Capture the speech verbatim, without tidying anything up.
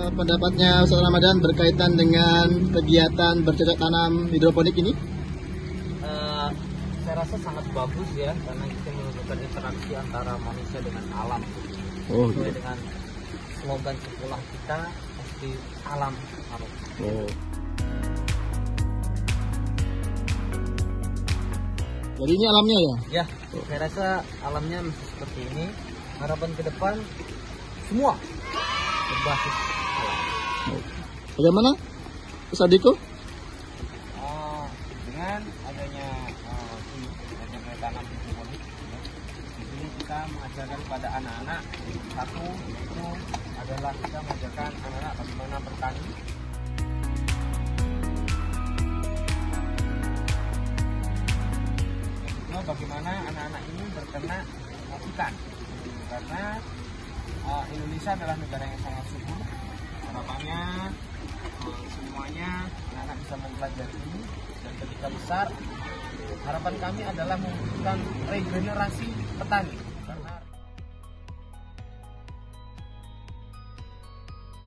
pendapatnya Ustaz Ramadan berkaitan dengan kegiatan bercocok tanam hidroponik ini? Uh, saya rasa sangat bagus ya, karena kita menunjukkan interaksi antara manusia dengan alam. Oh, sesuai iya. dengan slogan sekolah kita, pasti alam harus. Oh. Jadi ini alamnya ya? Ya, saya rasa alamnya masih seperti ini. Harapan ke depan semua berbasis alam. Bagaimana, Ustaz Diko? Uh, dengan adanya uh, ini, adanya tanam hidroponik, ya, di sini kita mengajarkan kepada anak-anak, satu itu adalah kita mengajarkan anak-anak bagaimana bertani. Kedua, bagaimana anak-anak ini berternak ikan, karena uh, Indonesia adalah negara yang sangat subur. Harapannya uh, semuanya anak-anak bisa mempelajari ini, dan ketika besar harapan kami adalah mewujudkan regenerasi petani.